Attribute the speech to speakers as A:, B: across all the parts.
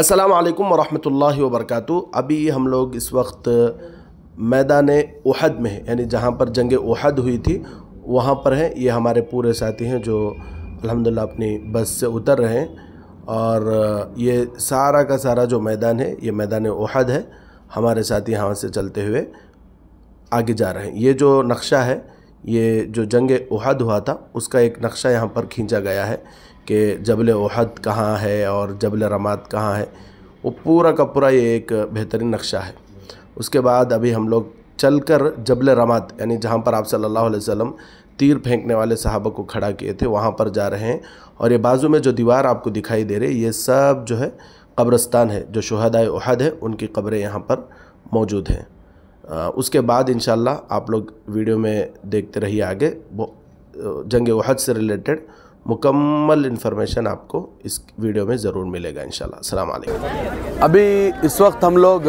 A: अस्सलाम वालेकुम वरहमतुल्लाहि वबरकातुहू। अभी हम लोग इस वक्त मैदान उहद में हैं, यानी जहाँ पर जंग उहद हुई थी वहाँ पर हैं। ये हमारे पूरे साथी हैं जो अल्हम्दुलिल्लाह अपनी बस से उतर रहे हैं और ये सारा का सारा जो मैदान है ये मैदान उहद है। हमारे साथी यहाँ से चलते हुए आगे जा रहे हैं। ये जो नक्शा है, ये जो जंग उहद हुआ था उसका एक नक्शा यहाँ पर खींचा गया है कि जबल उहद कहाँ है और जबल रमात कहाँ है। वो पूरा का पूरा ये एक बेहतरीन नक्शा है। उसके बाद अभी हम लोग चलकर जबल रमात, यानी जहाँ पर आप सल्लल्लाहु अलैहि वसल्लम तीर फेंकने वाले सहाबा को खड़ा किए थे, वहाँ पर जा रहे हैं। और ये बाजू में जो दीवार आपको दिखाई दे रही है ये सब जो है कब्रस्तान है, जो शुहदाए उहद है उनकी कब्रें यहाँ पर मौजूद हैं। उसके बाद इंशाअल्लाह आप लोग वीडियो में देखते रहिए आगे। वो जंग उहद से रिलेटेड मुकम्मल इन्फॉर्मेशन आपको इस वीडियो में ज़रूर मिलेगा इंशाअल्लाह। अस्सलाम वालेकुम।
B: अभी इस वक्त हम लोग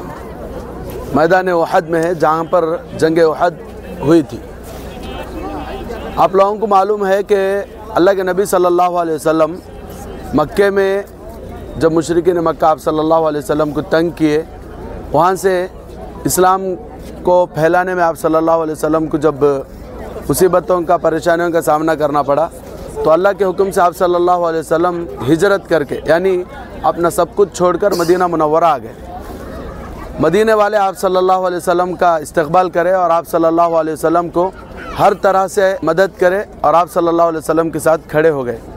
B: मैदान उहद में है जहाँ पर जंग उहद हुई थी। आप लोगों को मालूम है कि अल्लाह के नबी सल्लल्लाहु अलैहि वसल्लम मक्के में जब मुशरिकीन मक्का आप सल्लल्लाहु अलैहि वसल्लम को तंग किए, वहाँ से इस्लाम को फैलाने में आप सल्लल्लाहु अलैहि वसल्लम को जब मुसीबतों का, परेशानियों का सामना करना पड़ा, तो अल्लाह के हुक्म से आप सल्लल्लाहु अलैहि वसल्लम हिजरत करके, यानी अपना सब कुछ छोड़कर मदीना मुनव्वरा आ गए। मदीने वाले आप सल्लल्लाहु अलैहि वसल्लम का इस्तकबाल करें और आप सल्लल्लाहु अलैहि वसल्लम को हर तरह से मदद करें और आप सल्लल्लाहु अलैहि वसल्लम के साथ खड़े हो गए।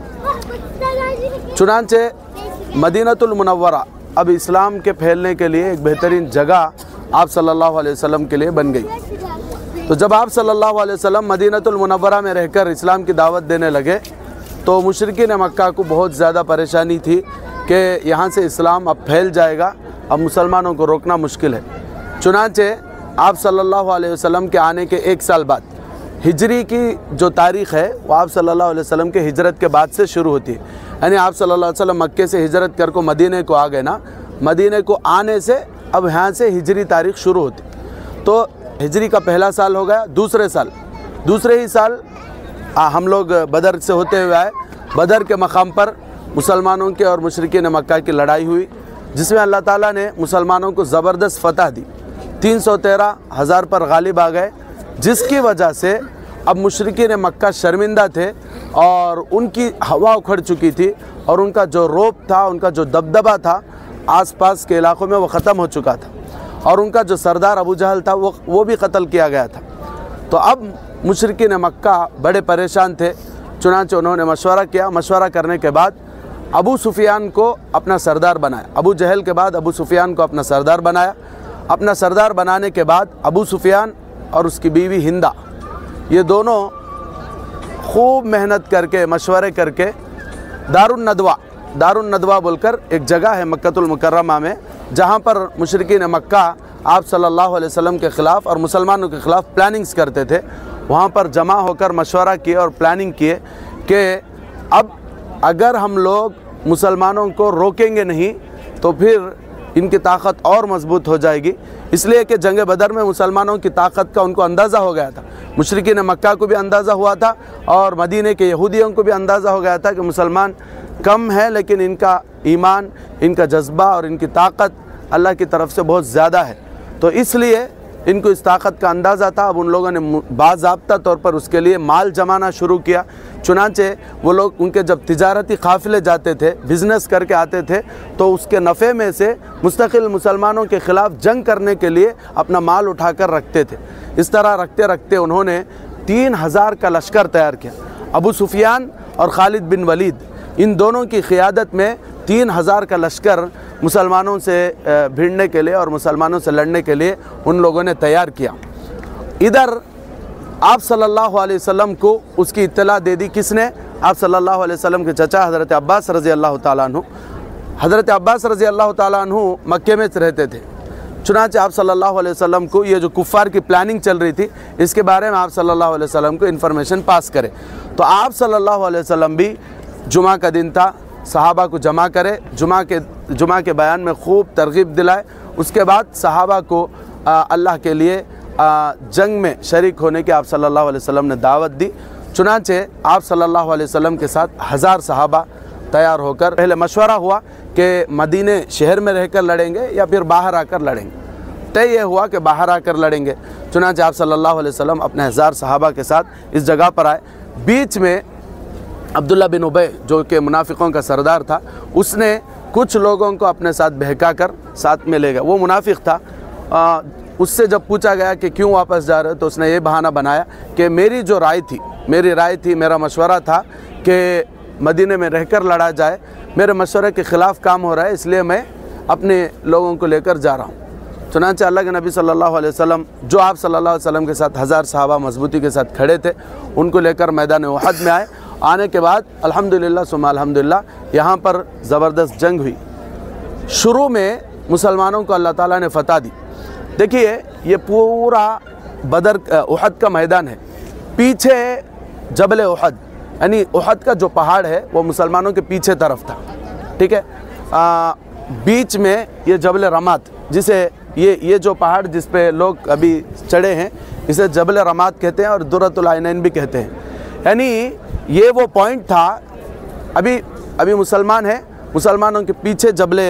B: चुनांचे मदीनतुल मुनव्वरा अब इस्लाम के फैलने के लिए एक बेहतरीन जगह आप सल्लल्लाहु अलैहि वसल्लम के लिए बन गई। तो जब आप सल्लल्लाहु अलैहि वसल्लम मदीनतुल मुनव्वरा में रहकर इस्लाम की दावत देने लगे तो मुशरिकीन मक्का को बहुत ज़्यादा परेशानी थी कि यहाँ से इस्लाम अब फैल जाएगा, अब मुसलमानों को रोकना मुश्किल है। चुनांचे आप सल्लल्लाहु अलैहि वसल्लम के आने के 1 साल बाद हिजरी की जो तारीख़ है वो आप सल्लल्लाहु अलैहि वसल्लम के हिजरत के बाद से शुरू होती है। यानी आप सल्लल्लाहु अलैहि वसल्लम मक्के से हिजरत कर को मदीने को आ गए ना, मदीने को आने से अब यहाँ से हिजरी तारीख़ शुरू होती। तो हिजरी का पहला साल हो गया। दूसरे ही साल हम लोग बदर से होते हुए आए। बदर के मकाम पर मुसलमानों के और मुशरिकीन मक्का की लड़ाई हुई, जिसमें अल्लाह ताला ने मुसलमानों को ज़बरदस्त फतह दी। 313,000 पर गालिब आ गए, जिसकी वजह से अब मुशरिकीन मक्का शर्मिंदा थे और उनकी हवा उखड़ चुकी थी और उनका जो रौब था, उनका जो दबदबा था आसपास के इलाक़ों में वो ख़त्म हो चुका था और उनका जो सरदार अबू जहल था वो भी कत्ल किया गया था। तो अब मुशरिकीन मक्का बड़े परेशान थे। चुनांचे उन्होंने मशवरा किया। मशवरा करने के बाद अबू सुफियान को अपना सरदार बनाया। अबू जहल के बाद अबू सुफियान को अपना सरदार बनाया। अपना सरदार बनाने के बाद अबू सुफियान और उसकी बीवी हिंदा, ये दोनों खूब मेहनत करके, मशवरे करके दारुन नदवा बोलकर एक जगह है मक्कतुल मुकर्रमा में, जहाँ पर मुशरिकीन मक्का आप सल्लल्लाहु अलैहि वसल्लम के ख़िलाफ़ और मुसलमानों के ख़िलाफ़ प्लानिंग्स करते थे। वहाँ पर जमा होकर मशवरा किए और प्लानिंग किए कि अब अगर हम लोग मुसलमानों को रोकेंगे नहीं तो फिर इनकी ताकत और मजबूत हो जाएगी। इसलिए कि जंग बदर में मुसलमानों की ताकत का उनको अंदाज़ा हो गया था। मुशरिकीन मक्का को भी अंदाज़ा हुआ था और मदीने के यहूदियों को भी अंदाज़ा हो गया था कि मुसलमान कम है, लेकिन इनका ईमान, इनका जज्बा और इनकी ताकत अल्लाह की तरफ से बहुत ज़्यादा है। तो इसलिए इनको इस ताकत का अंदाज़ा था। अब उन लोगों ने बाज़ाब्ता तौर पर उसके लिए माल जमाना शुरू किया। चुनांचे वो लोग, उनके जब तिजारती काफ़िले जाते थे, बिज़नेस करके आते थे, तो उसके नफ़े में से मुस्तकिल मुसलमानों के ख़िलाफ़ जंग करने के लिए अपना माल उठाकर रखते थे। इस तरह रखते रखते उन्होंने 3,000 का लश्कर तैयार किया। अबू सुफियान और खालिद बिन वलीद, इन दोनों की क़ियादत में 3,000 का लश्कर मुसलमानों से भिड़ने के लिए और मुसलमानों से लड़ने के लिए उन लोगों ने तैयार किया। इधर आप सल्लल्लाहु अलैहि वसल्लम को उसकी इत्तला दे दी। किसने? आप सल्लल्लाहु अलैहि वसल्लम के चचा हज़रत अब्बास रज़ी अल्लाह ताला अन्हु। हज़रत अब्बास रज़ी अल्लाह ताला अन्हु मक्के में रहते थे। चुनांचे आप सल्लल्लाहु अलैहि वसल्लम को ये जो कुफ़ार की प्लानिंग चल रही थी, इसके बारे में आप सल्लल्लाहु अलैहि वसल्लम को इन्फॉर्मेशन पास करें। तो आप सल्लल्लाहु अलैहि वसल्लम भी, जुमा का दिन था, सहाबा को जमा करे, जुमा के बयान में खूब तरगीब दिलाए। उसके बाद सहाबा को अल्लाह के लिए जंग में शरीक होने की आप सल्लल्लाहु अलैहि वसल्लम ने दावत दी। चुनांचे आप सल्लल्लाहु अलैहि वसल्लम के साथ 1000 सहाबा तैयार होकर पहले मशवरा हुआ कि मदीने शहर में रहकर लड़ेंगे या फिर बाहर आकर लड़ेंगे। तय ये हुआ कि बाहर आकर लड़ेंगे। चुनांचे आप सल्लल्लाहु अलैहि वसल्लम अपने 1000 सहाबा के साथ इस जगह पर आए। बीच में अब्दुल्ला बिन उबय जो कि मुनाफिकों का सरदार था, उसने कुछ लोगों को अपने साथ बहका कर साथ में ले गया। वो मुनाफिक था। उससे जब पूछा गया कि क्यों वापस जा रहे हो, तो उसने ये बहाना बनाया कि मेरी राय थी, मेरा मशवरा था कि मदीने में रहकर लड़ा जाए, मेरे मशवरे के ख़िलाफ़ काम हो रहा है, इसलिए मैं अपने लोगों को लेकर जा रहा हूँ। चुनांचे अल्लाह के नबी सल्लल्लाहु अलैहि वसल्लम जो आप सल्लल्लाहु अलैहि वसल्लम के साथ 1000 सहाबा मजबूती के साथ खड़े थे, उनको लेकर मैदान उहद में आए। आने के बाद अल्हम्दुलिल्लाह सुम्मा अल्हम्दुलिल्लाह यहाँ पर ज़बरदस्त जंग हुई। शुरू में मुसलमानों को अल्लाह ताला ने फ़तह दी। देखिए ये पूरा बदर उहद का मैदान है, पीछे जबल उहद यानी उहद का जो पहाड़ है वो मुसलमानों के पीछे तरफ था, ठीक है। बीच में ये जबल रमात, जिसे ये जो पहाड़ जिस पे लोग अभी चढ़े हैं, इसे जबल रमात कहते हैं और दुर्रतुल आइनैन भी कहते हैं। यानी ये वो पॉइंट था। अभी मुसलमान है, मुसलमानों के पीछे जबल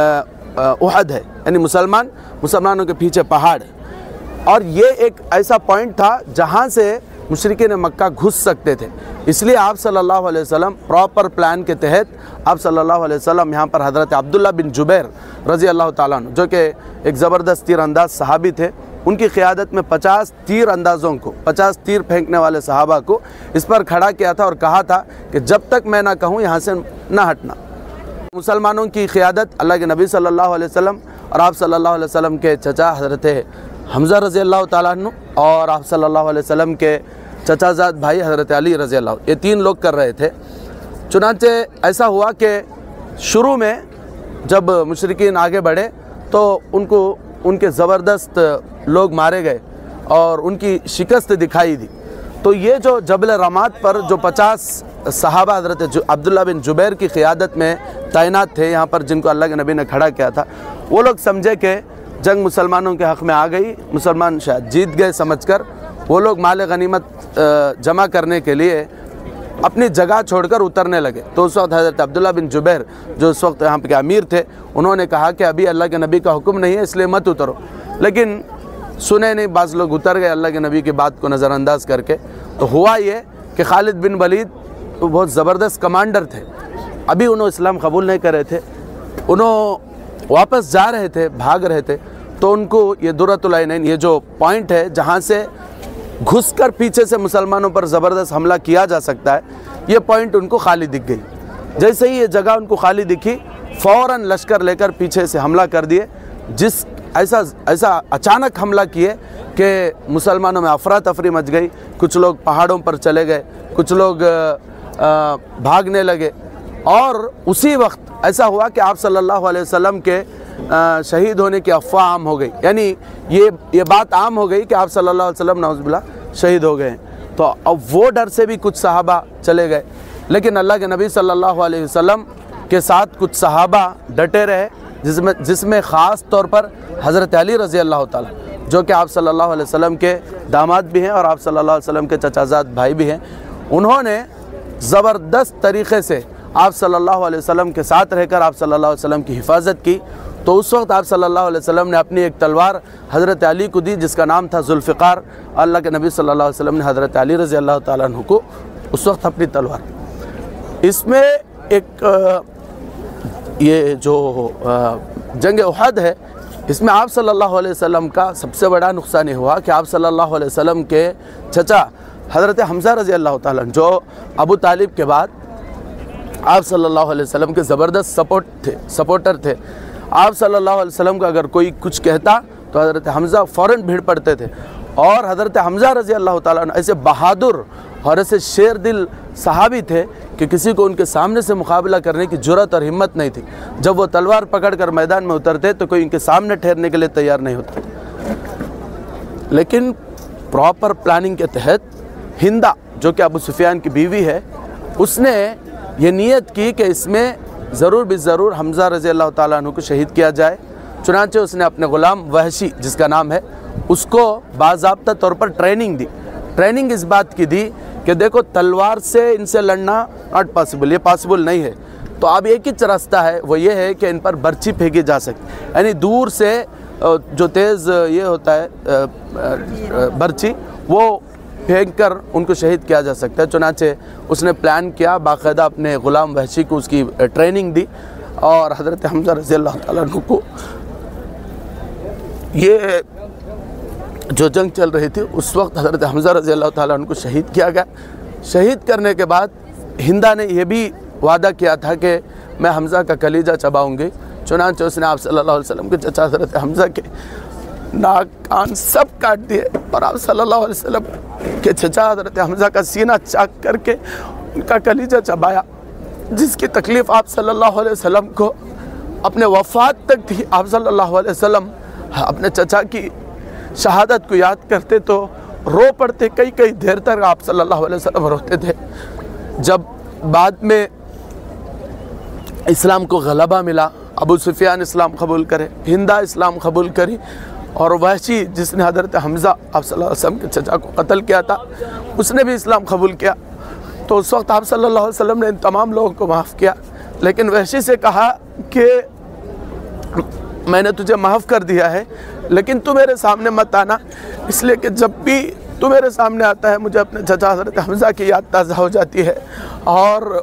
B: उहद है, यानी मुसलमानों के पीछे पहाड़। और ये एक ऐसा पॉइंट था जहाँ से मुशरिकीन मक्का घुस सकते थे। इसलिए आप सल्लल्लाहु अलैहि वसल्लम प्रॉपर प्लान के तहत आप सल्लल्लाहु अलैहि वसल्लम यहाँ पर हज़रत अब्दुल्ला बिन जुबैर रज़ी अल्लाह ताला अन्हु, जो कि एक ज़बरदस्त तीर अंदाज सहाबी थे, उनकी क़ियादत में 50 तीर अंदाज़ों को, 50 तीर फेंकने वाले सहाबा को इस पर खड़ा किया था और कहा था कि जब तक मैं ना कहूँ यहाँ से ना हटना। मुसलमानों की क़ियादत अल्लाह के नबी सल्लल्लाहु अलैहि वसल्लम और आप सल्लल्लाहु अलैहि वसल्लम के चचा हज़रत हमज़ा रज़ी अल्लाह ताला अन्हु और आप सल्लल्लाहु अलैहि वसल्लम के चचाजाद भाई हज़रत अली रज़ी अल्लाह, ये 3 लोग कर रहे थे। चुनांचे ऐसा हुआ कि शुरू में जब मुशरिकीन आगे बढ़े तो उनके ज़बरदस्त लोग मारे गए और उनकी शिकस्त दिखाई दी। तो ये जो जबल रमात पर जो 50 सहाबा हज़रत अब्दुल्ला बिन जुबैर की क़ियादत में तैनात थे यहाँ पर, जिनको अल्लाह के नबी ने खड़ा किया था, वो लोग समझे कि जंग मुसलमानों के हक़ में आ गई, मुसलमान शायद जीत गए समझकर वो लोग माल गनीमत जमा करने के लिए अपनी जगह छोड़कर उतरने लगे। तो उस वक्त हज़रत अब्दुल्ला बिन जुबैर जो उस वक्त यहाँ के अमीर थे, उन्होंने कहा कि अभी अल्लाह के नबी का हुक्म नहीं है, इसलिए मत उतरो। लेकिन सुने नहीं, बाज़ लोग उतर गए अल्लाह के नबी की बात को नज़रअंदाज करके। तो हुआ ये कि खालिद बिन वलीद तो बहुत ज़बरदस्त कमांडर थे, अभी उन्होंने इस्लाम कबूल नहीं कर रहे थे, उन्होंने वापस जा रहे थे, भाग रहे थे। तो उनको ये दुर्रतुल आइनैन, ये जो पॉइंट है जहाँ से घुसकर पीछे से मुसलमानों पर ज़बरदस्त हमला किया जा सकता है, ये पॉइंट उनको खाली दिख गई। जैसे ही ये जगह उनको खाली दिखी, फ़ौरन लश्कर लेकर पीछे से हमला कर दिए। ऐसा अचानक हमला किए कि मुसलमानों में अफरा तफरी मच गई। कुछ लोग पहाड़ों पर चले गए, कुछ लोग भागने लगे। और उसी वक्त ऐसा हुआ कि आप सल्लल्लाहु अलैहि वसल्लम के शहीद होने की अफवाह आम हो गई, यानी ये बात आम हो गई कि आप सल्लल्लाहु अलैहि वसल्लम नौज़ुबिल्लाह शहीद हो गए। तो अब वो डर से भी कुछ सहाबा चले गए, लेकिन अल्लाह के नबी सल्लल्लाहु अलैहि वसल्लम के साथ कुछ सहाबा डटे रहे, जिसमें ख़ास तौर पर हज़रत अली रज़ी अल्लाह ताला, जो कि आप सल्लल्लाहु अलैहि वसल्लम के दामाद भी हैं और आप सल्लल्लाहु अलैहि वसल्लम के चचाजाद भाई भी हैं। उन्होंने ज़बरदस्त तरीक़े से आप सल्लल्लाहु अलैहि वसल्लम के साथ रहकर आप सल्लल्लाहु अलैहि वसल्लम की हिफाजत की। तो उस वक्त आप सल्लल्लाहु अलैहि वसल्लम ने अपनी एक तलवार हज़रत अली को दी, जिसका नाम था ज़ुल्फ़िकार। अल्लाह के नबी सल्लल्लाहु अलैहि वसल्लम ने हज़रत अली रज़ी अल्लाह ताला अन्हु को उस वक्त अपनी तलवार। इसमें एक ये जो जंग उहद है, इसमें आप सल्लल्लाहु अलैहि वसल्लम का सबसे बड़ा नुकसान ये हुआ कि आप सल्लल्लाहु अलैहि वसल्लम के चचा हज़रत हमज़ा रज़ी अल्लाह ताला जो अबू तालिब के बाद आप सल्लल्लाहु अलैहि वसल्लम के ज़बरदस्त सपोर्टर थे। आप सल्लल्लाहु अलैहि वसल्लम को अगर कोई कुछ कहता तो हज़रत हमज़ा फ़ौरन भीड़ पड़ते थे। और हज़रत हमज़ा रज़ी अल्लाह ताला ऐसे बहादुर और ऐसे शेर दिल सहाबी थे कि किसी को उनके सामने से मुकाबला करने की जुर्रत और हिम्मत नहीं थी। जब वो तलवार पकड़कर मैदान में उतरते तो कोई उनके सामने ठहरने के लिए तैयार नहीं होता। लेकिन प्रॉपर प्लानिंग के तहत हिंदा, जो कि अबू सुफियान की बीवी है, उसने ये नियत की कि इसमें ज़रूर ज़रूर हमज़ा रज़ी अल्लाह ताला अन्हु को शहीद किया जाए। चुनांचे उसने अपने ग़ुलाम वहशी, जिसका नाम है, उसको बाज़ाब्ता तौर पर ट्रेनिंग दी। ट्रेनिंग इस बात की दी कि देखो तलवार से इनसे लड़ना नॉट पॉसिबल, ये पॉसिबल नहीं है। तो अब एक ही रास्ता है, वो ये है कि इन पर बर्ची फेंकी जा सकती, यानी दूर से जो तेज़ ये होता है बर्ची, वो फेंक कर उनको शहीद किया जा सकता है। चुनाचे उसने प्लान किया, बाकायदा अपने ग़ुलाम वहशी को उसकी ट्रेनिंग दी, और हज़रत हमज़ा रज़ी अल्लाह ताला अन्हु को ये जो जंग चल रही थी उस वक्त हज़रत हमज़ा रज़ी अल्लाह ताला अन्हु को शहीद किया गया। शहीद करने के बाद हिंदा ने यह भी वादा किया था कि मैं हमज़ा का कलीजा चबाऊँगी। चुनांचे उसने आप सल्लल्लाहु अलैहि वसल्लम के चचा हज़रत हमज़ा के नाक कान सब काट दिए, और आप सल्लल्लाहु अलैहि वसल्लम के चचा हज़रत हमज़ा का सीना चाक करके उनका कलीजा चबाया, जिसकी तकलीफ़ आप सल्लल्लाहु अलैहि वसल्लम को अपने वफ़ात तक थी। आप सल्लल्लाहु अलैहि वसल्लम अपने चचा की शहादत को याद करते तो रो पड़ते, कई कई देर तक आप सल्लल्लाहु अलैहि वसल्लम रोते थे। जब बाद में इस्लाम को गलबा मिला, अबू सुफियान इस्लाम कबूल करे, हिंदा इस्लाम कबूल करी, और वहशी जिसने हज़रत हमज़ा आप सल्लल्लाहु अलैहि वसल्लम के चचा को कत्ल किया था, उसने भी इस्लाम कबूल किया। तो उस वक्त आप सल्लल्लाहु अलैहि वसल्लम ने इन तमाम लोगों को माफ़ किया, लेकिन वहशी से कहा कि मैंने तुझे माफ़ कर दिया है, लेकिन तू मेरे सामने मत आना, इसलिए कि जब भी तू मेरे सामने आता है मुझे अपने चचा हज़रत हमज़ा की याद ताज़ा हो जाती है, और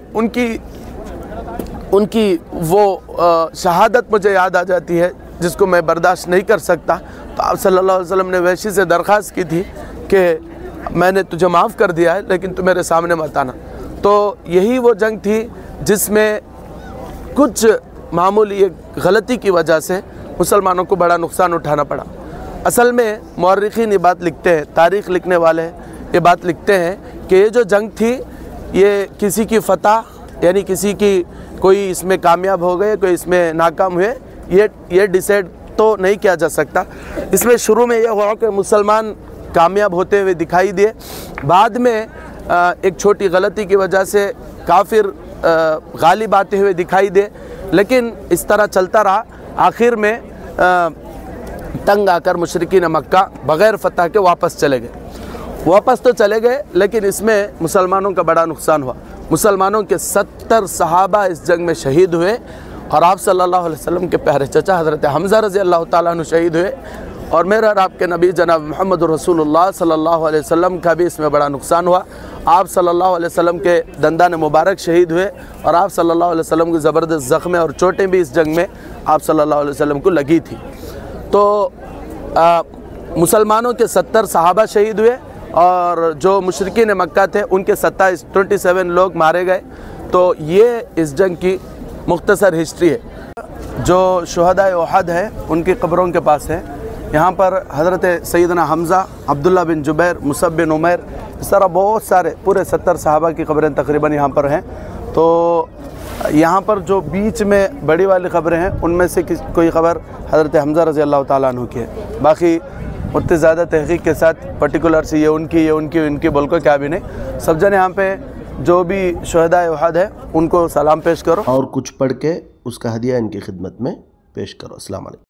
B: उनकी वो शहादत मुझे याद आ जाती है जिसको मैं बर्दाश्त नहीं कर सकता। तो आप सल्लल्लाहु अलैहि वसल्लम ने वहशी से दरख्वास्त की थी कि मैंने तुझे माफ़ कर दिया है, लेकिन तू मेरे सामने मत आना। तो यही वो जंग थी जिसमें कुछ मामूली एक गलती की वजह से मुसलमानों को बड़ा नुकसान उठाना पड़ा। असल में मौर्रिखीन ये बात लिखते हैं, तारीख़ लिखने वाले ये बात लिखते हैं कि ये जो जंग थी ये किसी की फ़तह, यानी किसी की कोई इसमें कामयाब हो गए कोई इसमें नाकाम हुए, ये डिसाइड तो नहीं किया जा सकता। इसमें शुरू में यह हुआ कि मुसलमान कामयाब होते हुए दिखाई दिए, बाद में एक छोटी गलती की वजह से काफिर गालिब आते हुए दिखाई दे, लेकिन इस तरह चलता रहा। आखिर में तंग आकर मुशरिकीन मक्का बग़ैर फ़तह के वापस चले गए। वापस तो चले गए, लेकिन इसमें मुसलमानों का बड़ा नुकसान हुआ। मुसलमानों के 70 सहाबा इस जंग में शहीद हुए, और आप सल्लल्लाहु अलैहि वसल्लम के प्यारे चचा हज़रत हमज़ा रज़ी अल्लाह ताला अन्हु शहीद हुए, और मेरा और आपके नबी जनाब मोहम्मद रसूलुल्लाह सल्लल्लाहु अलैहि वसल्लम का भी इसमें बड़ा नुकसान हुआ। आप सल्लल्लाहु अलैहि वसल्लम के दंदान मुबारक शहीद हुए, और आप सल्लल्लाहु अलैहि वसल्लम की ज़बरदस्त ज़ख्में और चोटें भी इस जंग में आप सल्लल्लाहु अलैहि वसल्लम को लगी थी। तो मुसलमानों के 70 सहाबा शहीद हुए, और जो मुशरिकीन मक्का थे उनके 27 लोग मारे गए। तो ये इस जंग की मुख्तसर हिस्ट्री है। जो शुहदाए उहद है उनकी कब्रों के पास है। यहाँ पर हज़रत Sayyidna Hamza, Abdullah bin Zubair, Musab bin Umair, इस तरह बहुत सारे पूरे 70 सहाबा की कब्रें तकरीबन यहाँ पर हैं। तो यहाँ पर जो बीच में बड़ी वाली ख़बरें हैं उनमें से कोई ख़बर हज़रत हमज़ा रज़ी अल्लाह ताला अन्हु की है। बाकी उतनी ज़्यादा तहक़ीक़ के साथ पर्टिकुलर से ये उनकी बोल को क्या भी नहीं। सब जने यहाँ पे जो भी शुहदाए उहद है उनको सलाम पेश करो,
A: और कुछ पढ़ के उसका हदिया इनकी खिदमत में पेश करो। अस्सलाम वालेकुम।